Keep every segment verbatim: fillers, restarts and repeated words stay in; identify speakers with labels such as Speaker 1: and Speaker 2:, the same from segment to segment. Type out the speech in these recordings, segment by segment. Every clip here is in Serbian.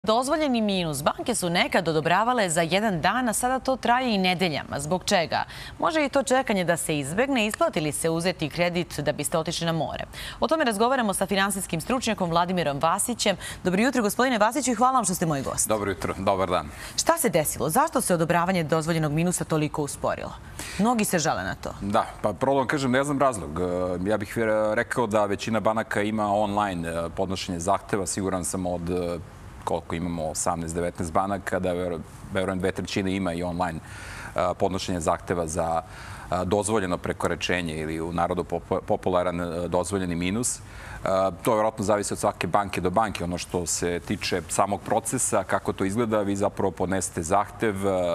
Speaker 1: Dozvoljeni minus. Banke su nekad odobravale za jedan dan, a sada to traje i nedeljama. Zbog čega? Može i to čekanje da se izbegne, isplati li se uzeti kredit da biste otišli na more? O tome razgovaramo sa finansijskim stručnjakom Vladimirom Vasićem. Dobro jutro, gospodine Vasiću, i hvala vam što ste moj gost.
Speaker 2: Dobro jutro, dobar dan.
Speaker 1: Šta se desilo? Zašto se odobravanje dozvoljenog minusa toliko usporilo? Mnogi se žale na to.
Speaker 2: Da, pa prvo vam kažem, ne znam razlog. Ja bih rekao da većina banaka ima online podnošenje zahteva. Siguran sam od koliko imamo, osamnaest devetnaest banaka, da verujem dve trećine ima i online podnošenje zahteva za dozvoljeno prekoračenje ili u narodu popularan dozvoljeni minus. To vjerojatno zavisi od svake banke do banke. Ono što se tiče samog procesa, kako to izgleda, vi zapravo podnesete zahtev,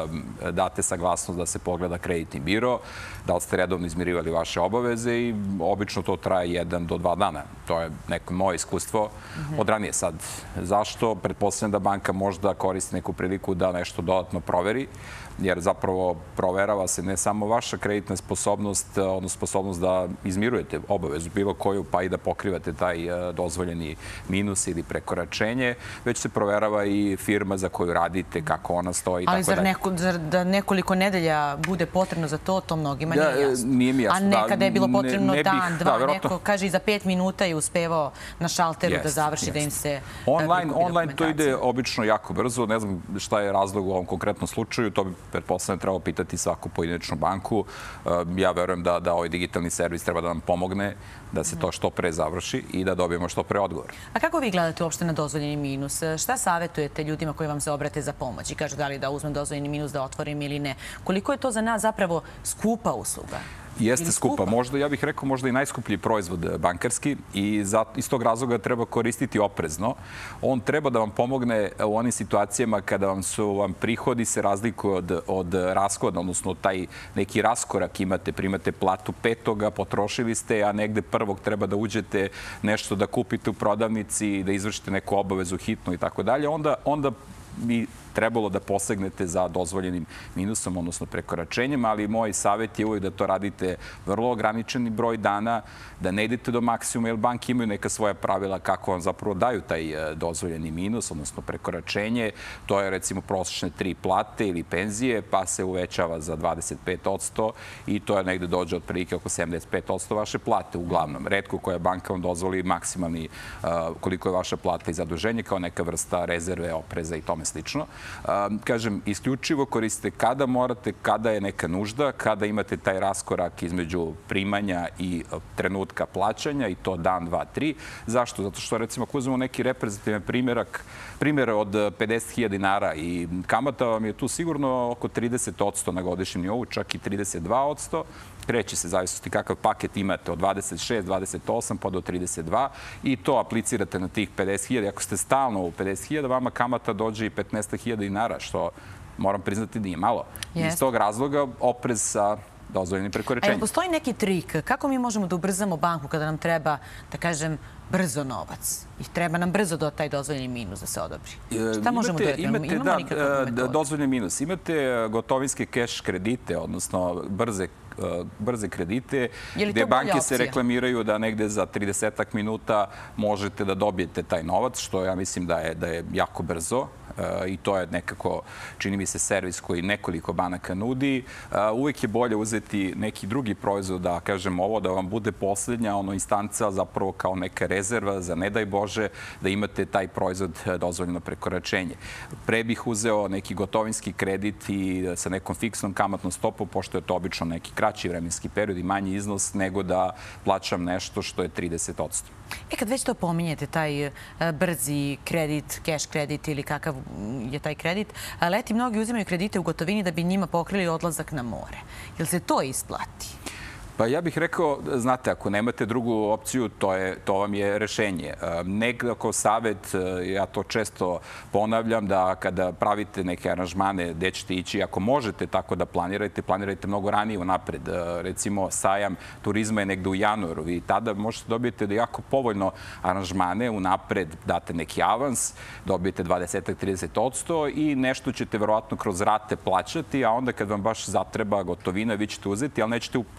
Speaker 2: date saglasnost da se pogleda kreditni biro, da li ste redovno izmirivali vaše obaveze i obično to traje jedan do dva dana. To je neko moje iskustvo od ranije. Sad, zašto? Pretpostavljam da banka možda koristi neku priliku da nešto dodatno proveri, jer zapravo proverava se ne samo vaša kreditna sposobnost, odnosno sposobnost da izmirujete obavezu bilo koju, pa i da pokrivate taj dozvoljeni minus ili prekoračenje, već se proverava i firma za koju radite, kako ona stoji i tako dalje.
Speaker 1: Ali zar da nekoliko nedelja bude potrebno za to, to mnogima nije jasno.
Speaker 2: Nije mi jasno.
Speaker 1: A nekada je bilo potrebno dan, dva, neko kaže i za pet minuta je uspevao na šalteru da završi da im se prikupi dokumentacija.
Speaker 2: Online to ide obično jako brzo. Ne znam šta je razlog u ovom konkretnom slučaju. To bi, pretpostavljam, trebalo pitati svaku pojedinačnu banku. Ja verujem da ovaj digitalni servis treba da nam pomogne da se to što pre završi i da dobijemo što pre odgovor.
Speaker 1: A kako vi gledate uopšte na dozvoljeni minus? Šta savjetujete ljudima koji vam se obrate za pomoć i kažu da li da uzmem dozvoljeni minus da otvorim ili ne? Koliko je to za nas zapravo skupa usluga?
Speaker 2: Jeste skupa. Možda, ja bih rekao, možda i najskuplji proizvod bankarski i iz tog razloga treba koristiti oprezno. On treba da vam pomogne u onim situacijama kada vam su vam prihodi se razlikuju od rashoda, odnosno taj neki raskorak imate, primate platu petoga, potrošili ste, a negde prvog treba da uđete nešto da kupite u prodavnici, da izvršite neku obavezu hitnu i tako dalje. Onda bi trebalo da posegnete za dozvoljenim minusom, odnosno prekoračenjem, ali moj savjet je uvijek da to radite vrlo ograničeni broj dana, da ne idete do maksimuma, jer banke imaju neka svoja pravila kako vam zapravo daju taj dozvoljeni minus, odnosno prekoračenje. To je recimo prosječne tri plate ili penzije, pa se uvećava za dvadeset pet posto i to je negde dođe otprilike oko sedamdeset pet posto vaše plate uglavnom. Retko koja banka vam dozvoli maksimalni koliko je vaša plata i zaduženje kao neka vrsta rezerve, opreza i tome slično. Kažem, isključivo koristite kada morate, kada je neka nužda, kada imate taj raskorak između primanja i trenutka plaćanja i to dan, dva, tri. Zašto? Zato što, recimo, ako uzmemo neki reprezentativan primjerak, primjer od pedeset hiljada dinara i kamata vam je tu sigurno oko trideset posto na godišnjem nivou, čak i trideset dva posto. Kreće se zavisnosti kakav paket imate od dvadeset šest, dvadeset osam pa do trideset dva i to aplicirate na tih pedeset hiljada. Ako ste stalno u pedeset hiljada, vama kamata dođe i petnaest hiljada dinara, što moram priznati nije malo. Iz tog razloga oprez sa dozvoljenim prekoračenjem.
Speaker 1: Postoji neki trik. Kako mi možemo da ubrzamo banku kada nam treba, da kažem, brzo novac? I treba nam brzo do taj dozvoljeni minus da se odobri. Šta možemo da radimo? Imamo nikakvu metodu?
Speaker 2: Dozvoljeni minus. Imate gotovinske keš kredite, odnosno brze brze kredite, gde banke se reklamiraju da negde za tridesetak minuta možete da dobijete taj novac, što ja mislim da je jako brzo i to je nekako, čini mi se, servis koji nekoliko banaka nudi. Uvijek je bolje uzeti neki drugi proizvod, da kažem ovo, da vam bude posljednja instanca zapravo kao neka rezerva za ne daj Bože da imate taj proizvod dozvoljeno prekoračenje. Pre bih uzeo neki gotovinski kredit i sa nekom fiksnom kamatnom stopom, pošto je to obično neki kraći vremenski period i manji iznos nego da plaćam nešto što je trideset posto.
Speaker 1: E, kad već to pominjete, taj brzi kredit, cash kredit ili kakav je taj kredit, leti mnogi uzimaju kredite u gotovini da bi njima pokrili odlazak na more. Jel se to isplati?
Speaker 2: Pa ja bih rekao, znate, ako nemate drugu opciju, to vam je rešenje. Nekako savjet, ja to često ponavljam, da kada pravite neke aranžmane gde ćete ići, ako možete tako da planirate, planirajte mnogo ranije unapred. Recimo, sajam turizma je negde u januaru. Vi tada možete dobijete jako povoljno aranžmane, unapred date neki avans, dobijete dvadeset do trideset posto i nešto ćete verovatno kroz rate plaćati, a onda kad vam baš zatreba gotovina, vi ćete uzeti, ali nećete u punom kapacitetu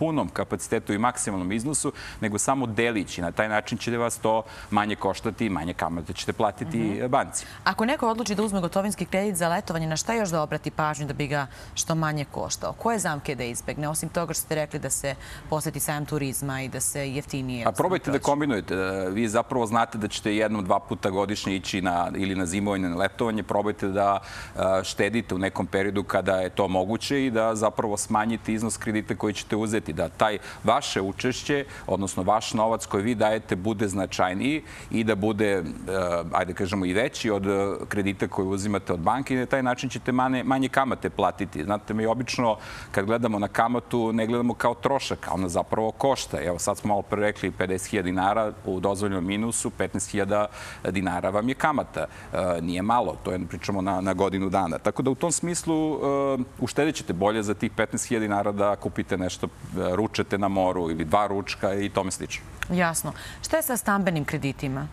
Speaker 2: kapacitetu i maksimalnom iznosu, nego samo delići. Na taj način će vas to manje koštati i manje kamate ćete platiti banci.
Speaker 1: Ako neko odluči da uzme gotovinski kredit za letovanje, na šta još da obrati pažnju da bi ga što manje koštao? Koje zamke da izbegne? Osim toga što ste rekli da se poseti sajam turizma i da se jeftinije...
Speaker 2: A probajte da kombinujete. Vi zapravo znate da ćete jednom, dva puta godišnje ići na, ili na zimovanje, na letovanje. Probajte da štedite u nekom periodu kada je to moguće i da zapravo smanjite iznos kredita koji ćete uzeti. Da taj vaše učešće, odnosno vaš novac koji vi dajete, bude značajniji i da bude, ajde kažemo, i veći od kredita koji uzimate od banke i na taj način ćete manje, manje kamate platiti. Znate, mi obično kad gledamo na kamatu ne gledamo kao trošak, a ona zapravo košta. Evo sad smo malo pre rekli pedeset hiljada dinara u dozvoljenom minusu, petnaest hiljada dinara vam je kamata. E, nije malo, to je pričamo na, na godinu dana. Tako da u tom smislu e, uštedit ćete bolje za tih petnaest hiljada dinara da kupite nešto, ručete na moru ili dva ručka i tome slično.
Speaker 1: Jasno. Šta je sa stambenim kreditima?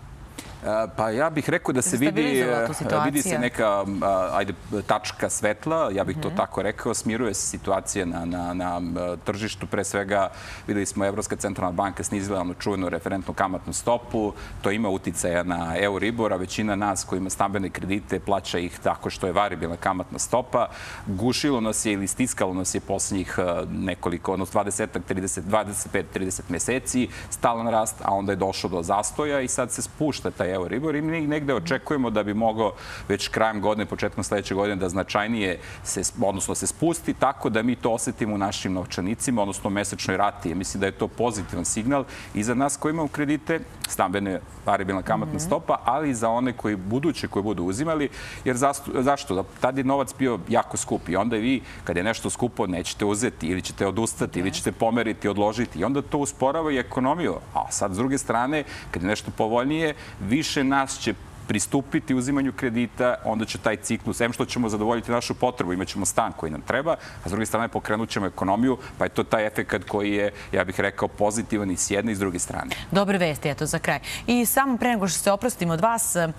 Speaker 2: Pa ja bih rekao da se vidi, vidi se neka ajde, tačka svetla, ja bih to tako rekao, smiruje se situacija na, na, na tržištu. Pre svega videli smo Evropska centralna banka snizila ono čuvenu referentnu kamatnu stopu, to ima uticaja na Euribor, a većina nas koji ima stambene kredite plaća ih tako što je variabilna kamatna stopa. Gušilo nas je ili stiskalo nas je poslednjih nekoliko, odnosno dvadeset, trideset, dvadeset pet, trideset meseci, stalan rast, a onda je došlo do zastoja i sad se spušta taj Euribor i mi negde očekujemo da bi mogao već krajem godine, početkom sledeće godine da značajnije se, odnosno se spusti tako da mi to osetimo u našim novčanicima, odnosno mesečnoj rati. Mislim da je to pozitivan signal i za nas koji imamo kredite, stambene, variabilna kamatna stopa, ali i za one koji buduće koji budu uzimali, jer zašto? zašto? Tad je novac bio jako skup i onda vi, kad je nešto skupo, nećete uzeti ili ćete odustati ili ćete pomeriti, odložiti i onda to usporava i ekonomiju. A sad, s druge strane, kad je nešto povoljnije, više nas će pristupiti uzimanju kredita, onda će taj ciklus, em što ćemo zadovoljiti našu potrebu, imat ćemo stan koji nam treba, a s druge strane pokrenut ćemo ekonomiju, pa je to taj efekt koji je, ja bih rekao, pozitivan i s jedne i s druge strane.
Speaker 1: Dobre vesti, eto, za kraj. I samo pre nego što se oprostim od vas, uh,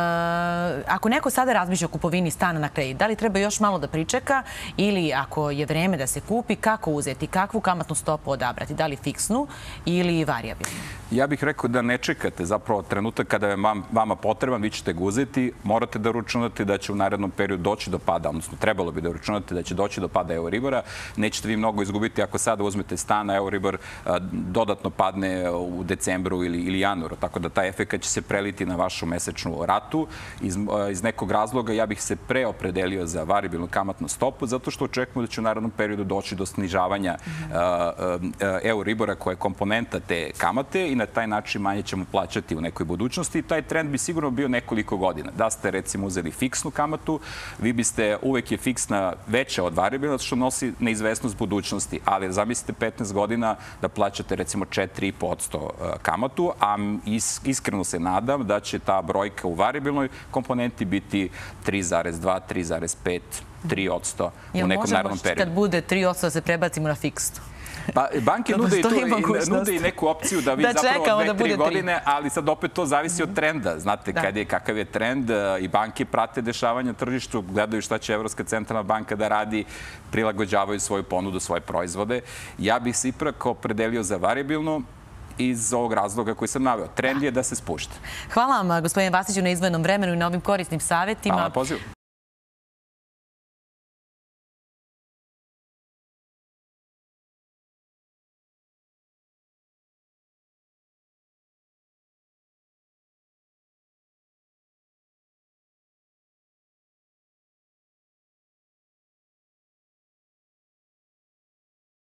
Speaker 1: ako neko sada razmišlja o kupovini stana na kredit, da li treba još malo da pričeka ili ako je vreme da se kupi, kako uzeti, kakvu kamatnu stopu odabrati, da li fiksnu ili variabilnu?
Speaker 2: Ja bih rekao da ne čekate zapravo trenutak kada je vama potreban, vi ćete ga uzeti, morate da računate da će u narednom periodu doći do pada, odnosno trebalo bi da računate da će doći do pada Euribora. Nećete vi mnogo izgubiti ako sada uzmete stan, a Euribor dodatno padne u decembru ili, ili januaru, tako da taj efekt će se preliti na vašu mesečnu ratu. Iz, iz nekog razloga ja bih se preopredelio za variabilnu kamatnu stopu, zato što očekujemo da će u narednom periodu doći do snižavanja mm -hmm. Euribora koja je komponenta te kamate i na taj način manje ćemo plaćati u nekoj budućnosti i taj trend bi sigurno bio nekoliko godina. Da ste recimo uzeli fiksnu kamatu, vi biste, uvek je fiksna veća od variabilna, što nosi neizvesnost budućnosti, ali zamislite petnaest godina da plaćate recimo četiri i po posto kamatu, a is, iskreno se nadam da će ta brojka u variabilnoj komponenti biti tri zarez dva, tri zarez pet, tri posto u nekom narednom periodu.
Speaker 1: Kad bude tri posto da se prebacimo na fiksnu?
Speaker 2: Pa, banke nude i, to, i, nude i neku opciju da vi
Speaker 1: da
Speaker 2: zapravo dve, tri godine, ali sad opet to zavisi od trenda. Znate, da. kad je, kakav je trend i banke prate dešavanja na tržištu, gledaju šta će Evropska centralna banka da radi, prilagođavaju svoju ponudu, svoje proizvode. Ja bih se ipak opredelio za variabilnu iz ovog razloga koji sam naveo. Trend je da se spušta.
Speaker 1: Hvala vam, gospodine Vasiću, na izdvojenom vremenu i na ovim korisnim savjetima.
Speaker 2: Hvala na pozivu.